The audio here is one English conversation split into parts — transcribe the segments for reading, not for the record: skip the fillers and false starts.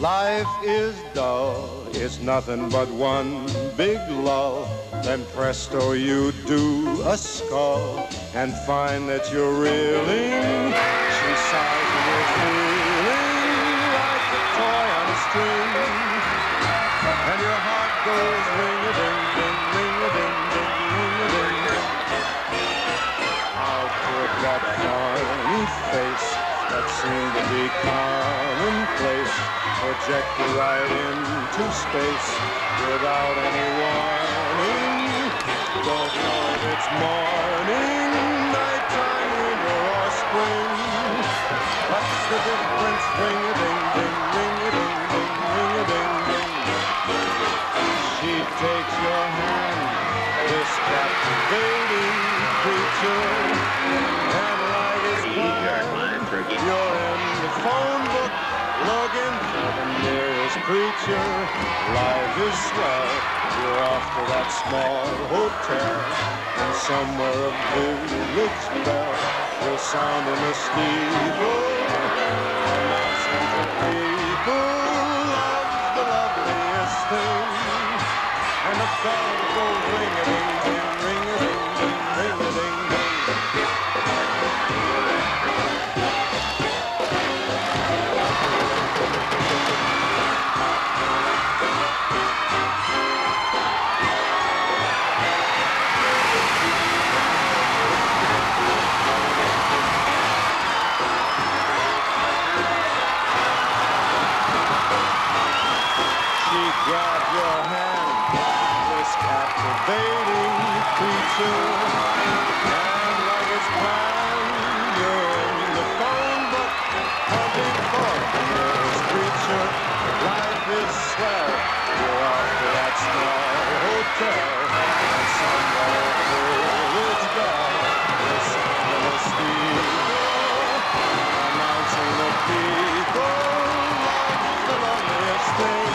Life is dull, it's nothing but one big lull. Then presto, you do a skull and find that you're reeling. She sighs and you're feeling like a toy on a string. And your heart goes ring-a-ding-ding, ring-a-ding-ding, ring-a-ding-ding. How could that funny face that seemed to be commonplace project right into space without any warning? Don't know if it's morning, nighttime, winter or spring. What's the difference? Ring-a-ding-ding, ring-a-ding-ding, ring-a-ding-ding. She takes your hand, this captivating creature, and like it's planned, you're in the phone book looking for the nearest preacher. Life is swell, you're off to that small hotel, and somewhere a village bell will sound in the steeple, announcing to people, love's the loveliest thing. And the bell goes ring-a-ding-ding, ring-a-ding-ding, ring-a-ding-ding. Grab your hand, this captivating creature, and like it's planned, you're in the phone book, hunting for the nearest creature. Life is swell, you're off to that small hotel, and somewhere a village bell is sounding a steeple, announcing the people, love's the loveliest thing.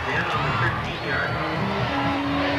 Stand on the 13-yard line.